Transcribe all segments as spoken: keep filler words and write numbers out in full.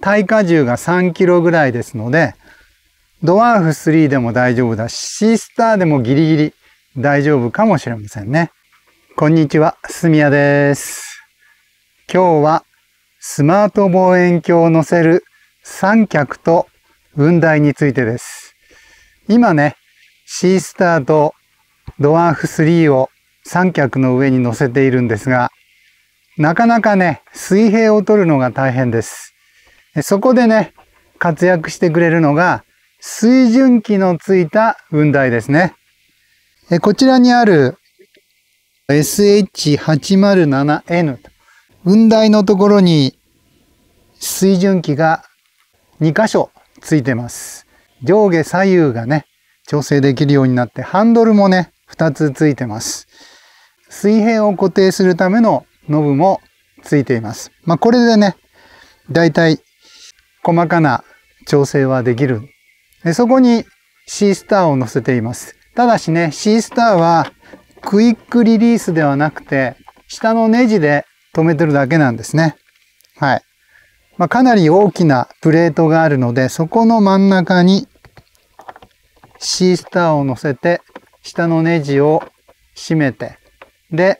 耐荷重がさんキロぐらいですので、ドワーフスリーでも大丈夫だし、シースターでもギリギリ大丈夫かもしれませんね。こんにちは、すみやです。今日はスマート望遠鏡を乗せる三脚と雲台についてです。今ね、シースターとドワーフスリーを三脚の上に乗せているんですが、なかなかね、水平を取るのが大変です。そこでね、活躍してくれるのが水準器のついた雲台ですね。こちらにある エスエイチはちまるななエヌ 雲台のところに水準器がにかしょついてます。上下左右がね、調整できるようになって、ハンドルもね、ふたつついてます。水平を固定するためのノブもついています。まあこれでね、だいたい細かな調整はできる。でそこにシースターを乗せています。ただしね、シースターはクイックリリースではなくて、下のネジで止めてるだけなんですね。はい。まあ、かなり大きなプレートがあるので、そこの真ん中にシースターを乗せて、下のネジを締めて、で、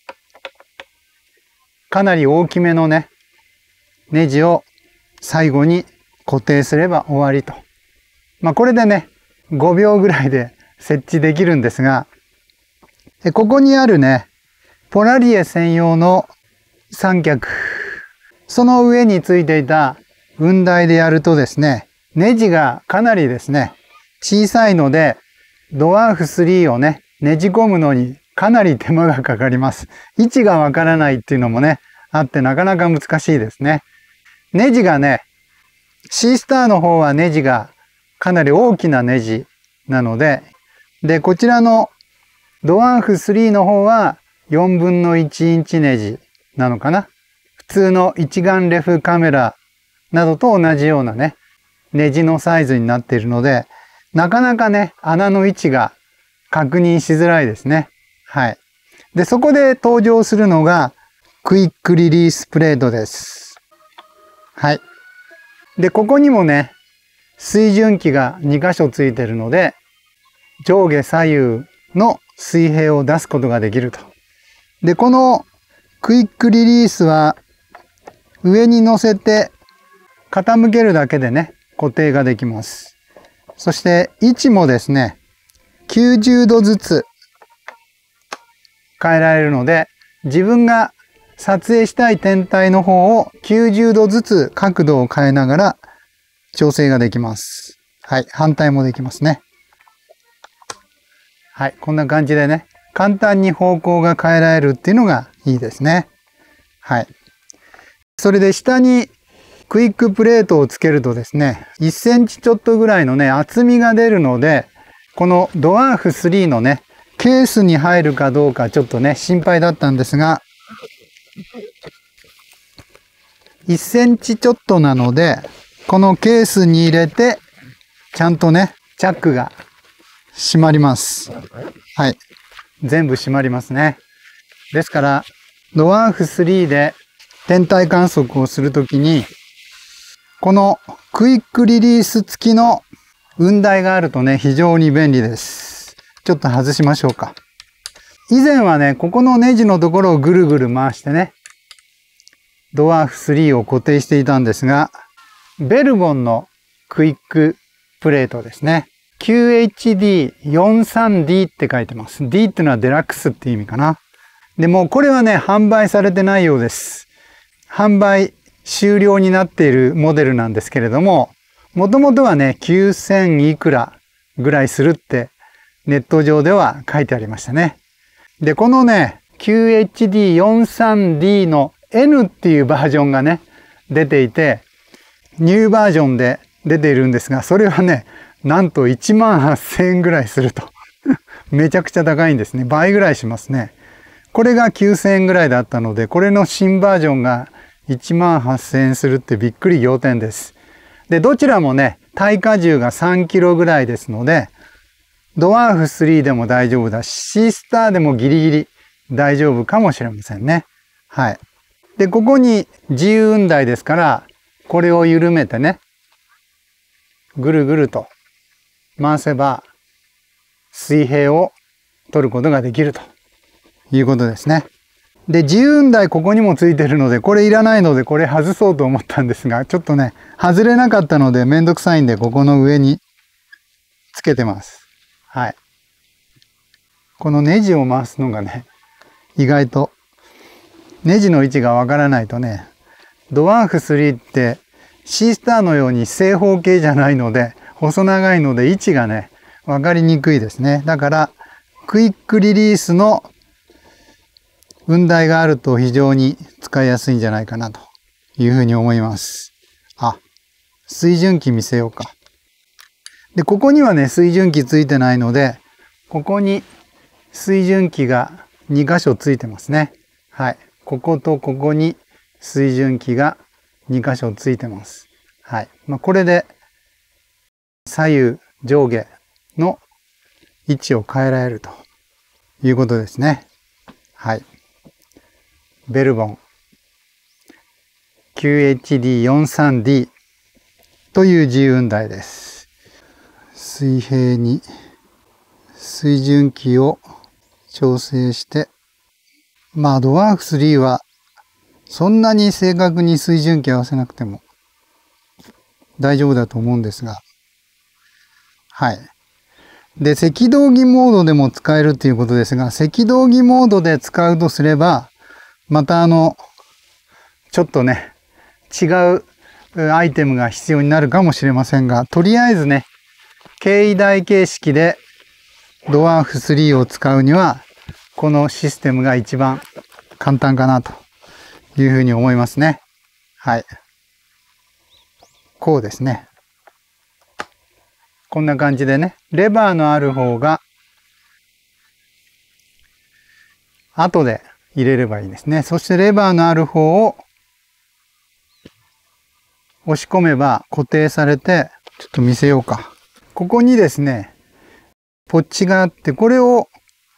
かなり大きめのね、ネジを最後に固定すれば終わりと。まあこれでね、ごびょうぐらいで設置できるんですが、ここにあるね、ポラリエ専用の三脚、その上についていた雲台でやるとですね、ネジがかなりですね、小さいので、ドワーフスリーをね、ねじ込むのにかなり手間がかかります。位置がわからないっていうのもね、あってなかなか難しいですね。ネジがね、シースターの方はネジがかなり大きなネジなので、で、こちらのドワーフスリーの方はよんぶんのいちインチネジなのかな。普通の一眼レフカメラなどと同じようなね、ネジのサイズになっているので、なかなかね、穴の位置が確認しづらいですね。はい。で、そこで登場するのがクイックリリースプレートです。はい。で、ここにもね、水準器がにかしょついているので、上下左右の水平を出すことができると。で、このクイックリリースは上に乗せて傾けるだけでね、固定ができます。そして位置もですね、きゅうじゅうどずつ変えられるので、自分が撮影したい天体の方をきゅうじゅうどずつ角度を変えながら調整ができます。はい。反対もできますね。はい。こんな感じでね、簡単に方向が変えられるっていうのがいいですね。はい。それで下にクイックプレートをつけるとですね、いっセンチちょっとぐらいのね、厚みが出るので、このドワーフスリーのね、ケースに入るかどうかちょっとね、心配だったんですが、いっセンチちょっとなので、このケースに入れて、ちゃんとね、チャックが閉まります。はい。全部閉まりますね。ですから、ドワーフスリーで天体観測をするときに、このクイックリリース付きの雲台があるとね、非常に便利です。ちょっと外しましょうか。以前はね、ここのネジのところをぐるぐる回してね、ドワーフスリーを固定していたんですが、ベルボンのクイックプレートですね。キューエイチディーよんじゅうさんディー って書いてます。D っていうのはデラックスって意味かな。でもこれはね、販売されてないようです。販売終了になっているモデルなんですけれども、もともとはね、きゅうせんいくらぐらいするってネット上では書いてありましたね。で、このね、キューエイチディーよんじゅうさんディー の N っていうバージョンがね、出ていて、ニューバージョンで出ているんですが、それはね、なんといちまんはっせんえんぐらいすると。めちゃくちゃ高いんですね。倍ぐらいしますね。これがきゅうせんえんぐらいだったので、これの新バージョンがいちまんはっせんえんするってびっくり仰天です。で、どちらもね、耐荷重がさんキロぐらいですので、ドワーフスリーでも大丈夫だし、シースターでもギリギリ大丈夫かもしれませんね。はい。で、ここに自由雲台ですから、 これを緩めてね、ぐるぐると回せば水平を取ることができるということですね。で、自由雲台ここにもついてるので、これいらないのでこれ外そうと思ったんですが、ちょっとね、外れなかったのでめんどくさいんで、ここの上につけてます。はい。このネジを回すのがね、意外とネジの位置がわからないとね、ドワーフスリーってシースターのように正方形じゃないので、細長いので位置がね、わかりにくいですね。だから、クイックリリースの雲台があると非常に使いやすいんじゃないかなというふうに思います。あ、水準器見せようか。で、ここにはね、水準器ついてないので、ここに水準器がに箇所ついてますね。はい。こことここに水準器がに箇所ついてます。はい。まあ、これで左右上下の位置を変えられるということですね。はい。ベルボン キューエイチディーよんじゅうさんディー という自由雲台です。水平に水準器を調整して、まあドワーフスリーはそんなに正確に水準器合わせなくても大丈夫だと思うんですが、はい。で、赤道儀モードでも使えるということですが、赤道儀モードで使うとすれば、またあの、ちょっとね、違うアイテムが必要になるかもしれませんが、とりあえずね、経緯台形式でドワーフスリーを使うには、このシステムが一番簡単かなというふうに思いますね。はい。こうですね。こんな感じでね、レバーのある方が後で入れればいいですね。そしてレバーのある方を押し込めば固定されて、ちょっと見せようか。ここにですね、ポッチがあって、これを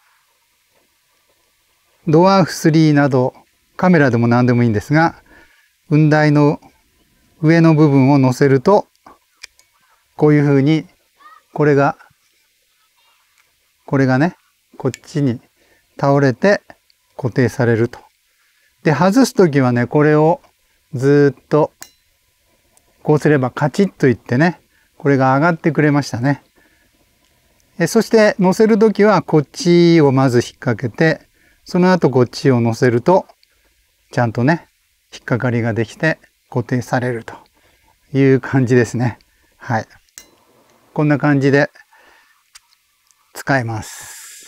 ドワーフスリーなどカメラでも何でもいいんですが、雲台の上の部分を乗せると、こういうふうに、これが、これがね、こっちに倒れて固定されると。で、外すときはね、これをずっと、こうすればカチッといってね、これが上がってくれましたね。えそして乗せるときはこっちをまず引っ掛けて、その後こっちを乗せると、ちゃんとね、引っ掛かりができて固定されるという感じですね。はい。こんな感じで使えます。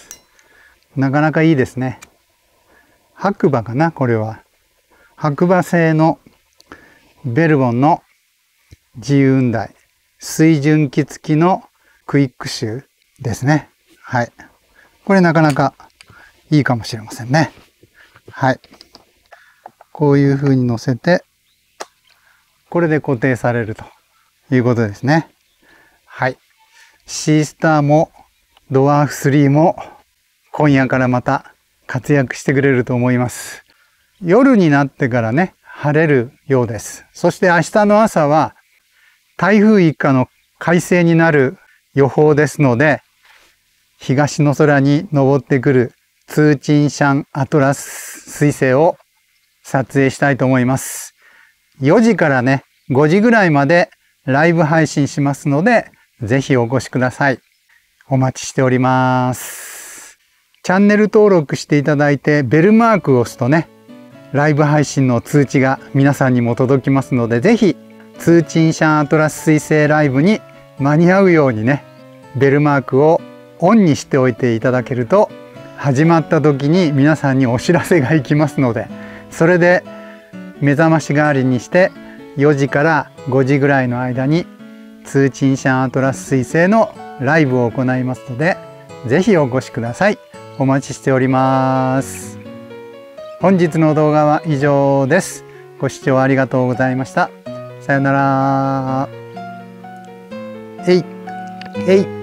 なかなかいいですね。白馬かな、これは。白馬製のベルボンの自由雲台。水準器付きのクイックシューですね。はい。これなかなかいいかもしれませんね。はい。こういう風に乗せて、これで固定されるということですね。はい。シースターもドワーフスリーも今夜からまた活躍してくれると思います。夜になってからね、晴れるようです。そして明日の朝は台風一過の快晴になる予報ですので、東の空に昇ってくるツーチンシャンアトラス彗星を撮影したいと思います。よじからね、ごじぐらいまでライブ配信しますので、ぜひお越しください。お待ちしております。チャンネル登録していただいて、ベルマークを押すとね、ライブ配信の通知が皆さんにも届きますので、ぜひ、ツーチンシャンアトラス彗星ライブに間に合うようにね、ベルマークをオンにしておいていただけると、始まった時に皆さんにお知らせがいきますので、それで目覚まし代わりにしてよじからごじぐらいの間にツーチンシャンアトラス彗星のライブを行いますので、ぜひお越しください。お待ちしております。本日の動画は以上です。ご視聴ありがとうございました。さよなら。えい、えい。